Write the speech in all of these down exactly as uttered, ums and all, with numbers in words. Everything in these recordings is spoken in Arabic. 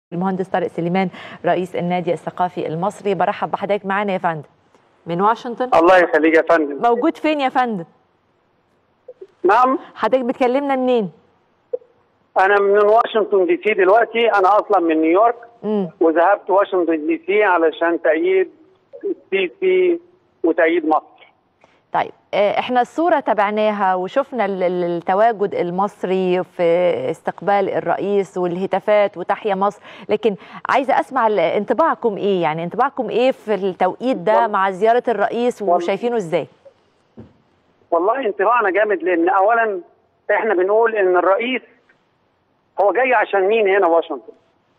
المهندس طارق سليمان رئيس النادي الثقافي المصري، برحب بحضرتك معانا يا فندم من واشنطن. الله يخليك يا فندم. موجود فين يا فندم؟ نعم، حضرتك بتكلمنا منين؟ انا من واشنطن دي سي دلوقتي، انا اصلا من نيويورك امم وذهبت واشنطن دي سي علشان تأييد السيسي وتأييد مصر. طيب احنا الصورة تابعناها وشفنا التواجد المصري في استقبال الرئيس والهتافات وتحيا مصر، لكن عايزة اسمع انطباعكم ايه؟ يعني انطباعكم ايه في التوقيت ده مع زيارة الرئيس وشايفينه ازاي؟ والله انطباعنا جامد، لان اولا احنا بنقول ان الرئيس هو جاي عشان مين هنا واشنطن؟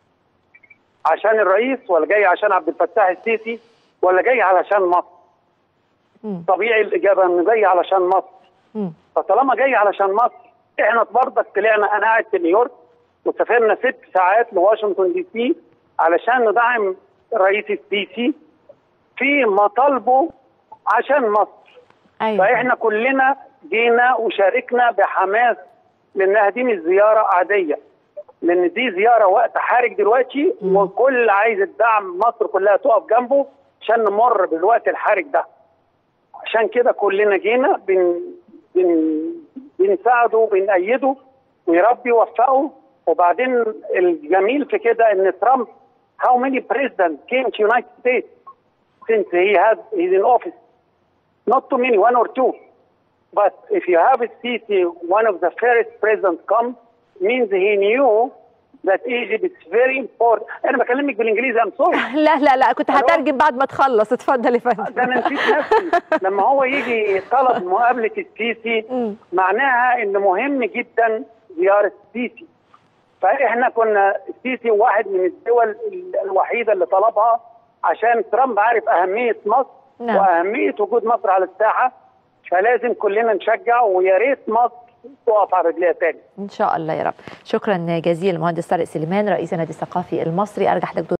عشان الرئيس ولا جاي عشان عبد الفتاح السيسي ولا جاي علشان مصر؟ مم. طبيعي الاجابه انه جاي علشان مصر. مم. فطالما جاي علشان مصر، احنا برضك طلعنا، انا قاعد في نيويورك وسافرنا ست ساعات لواشنطن دي سي علشان ندعم الرئيس السيسي في مطالبه عشان مصر. أيوة. فاحنا كلنا جينا وشاركنا بحماس، لانها دي مش زياره عاديه، لان دي زياره وقت حرج دلوقتي. مم. وكل عايز الدعم، مصر كلها تقف جنبه عشان نمر بالوقت الحرج ده. عشان كده كلنا جينا بن بن بنساعده وبنأيده ويربي يوفقه. وبعدين الجميل في كده ان ترامب how many presidents came to United States since he had he's in office? Not too many, one or two. But if you have a Sisi, one of the first presidents come, means he knew that Egypt is very important. انا بكلمك بالانجليزي ام سوري. لا لا لا كنت هترجم بعد ما تخلص، اتفضل يا فندم. ده انا نسيت نفسي. لما هو يجي طلب مقابله السيسي معناها ان مهم جدا زياره السيسي. فاحنا كنا السيسي واحد من الدول الوحيده اللي طلبها عشان ترامب عارف اهميه مصر. نعم. واهميه وجود مصر على الساحه، فلازم كلنا نشجع، ويا ريت مصر تقف على رجليها تاني ان شاء الله يا رب. شكرا جزيلا المهندس طارق سليمان رئيس النادي الثقافي المصري. ارجع لك